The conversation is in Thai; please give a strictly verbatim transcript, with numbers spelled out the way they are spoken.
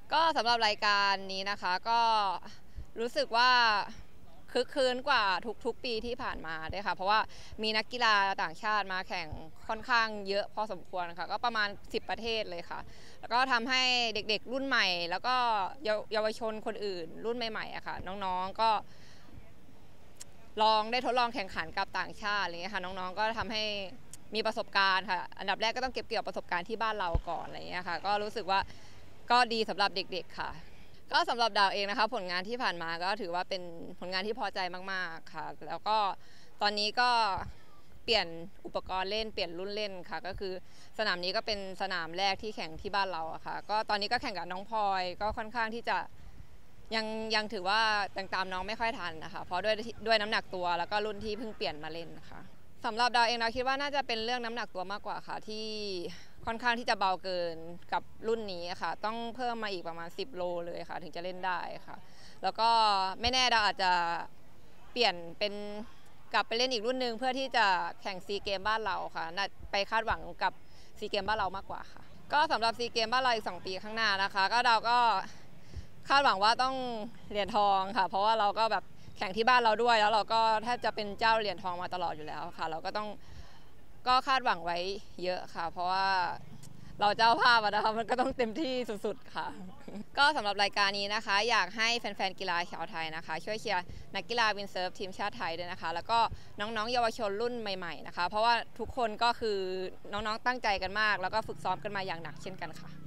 ก็สำหรับรายการนี้นะคะก็รู้สึกว่าคึกคืนกว่าทุกๆปีที่ผ่านมาด้วยค่ะเพราะว่ามีนักกีฬาต่างชาติมาแข่งค่อนข้างเยอะพอสมควรค่ะก็ประมาณสิบประเทศเลยค่ะแล้วก็ทำให้เด็กๆรุ่นใหม่แล้วก็เยาวชนคนอื่นรุ่นใหม่ๆอะค่ะน้องๆก็ลองได้ทดลองแข่งขันกับต่างชาติอะไรเงี้ยค่ะน้องๆก็ทำให้มีประสบการณ์ค่ะอันดับแรกก็ต้องเก็บเกี่ยวประสบการณ์ที่บ้านเราก่อนอะไรเงี้ยค่ะก็รู้สึกว่าก็ดีสำหรับเด็กๆค่ะก็สำหรับดาวเองนะคะผลงานที่ผ่านมาก็ถือว่าเป็นผลงานที่พอใจมากๆค่ะแล้วก็ตอนนี้ก็เปลี่ยนอุปกรณ์เล่นเปลี่ยนรุ่นเล่นค่ะก็คือสนามนี้ก็เป็นสนามแรกที่แข่งที่บ้านเราอะค่ะก็ตอนนี้ก็แข่งกับน้องพลอยก็ค่อนข้างที่จะยังยังถือว่ายังตามน้องไม่ค่อยทันนะคะเพราะด้วยด้วยน้ำหนักตัวแล้วก็รุ่นที่เพิ่งเปลี่ยนมาเล่นค่ะสำหรับดาวเองเราคิดว่าน่าจะเป็นเรื่องน้ำหนักตัวมากกว่าค่ะที่ค่อนข้างที่จะเบาเกินกับรุ่นนี้ค่ะต้องเพิ่มมาอีกประมาณสิบโลเลยค่ะถึงจะเล่นได้ค่ะแล้วก็ไม่แน่ดาวอาจจะเปลี่ยนเป็นกลับไปเล่นอีกรุ่นหนึ่งเพื่อที่จะแข่งซีเกมบ้านเราค่ะไปคาดหวังกับซีเกมบ้านเรามากกว่าค่ะก็สำหรับซีเกมบ้านเราอีกสองปีข้างหน้านะคะก็ดาวก็คาดหวังว่าต้องเหรียญทองค่ะเพราะว่าเราก็แบบแข่งที่บ้านเราด้วยแล้วเราก็แทบจะเป็นเจ้าเหรียญทองมาตลอดอยู่แล้วค่ะเราก็ต้องก็คาดหวังไว้เยอะค่ะเพราะว่าเราเจ้าภาพนะคะมันก็ต้องเต็มที่สุดๆค่ะก็สำหรับรายการนี้นะคะอยากให้แฟนๆกีฬาชาวไทยนะคะช่วยเชียร์นักกีฬาวินเซิร์ฟทีมชาติไทยด้วยนะคะแล้วก็น้องๆเยาวชนรุ่นใหม่ๆนะคะเพราะว่าทุกคนก็คือน้องๆตั้งใจกันมากแล้วก็ฝึกซ้อมกันมาอย่างหนักเช่นกันค่ะ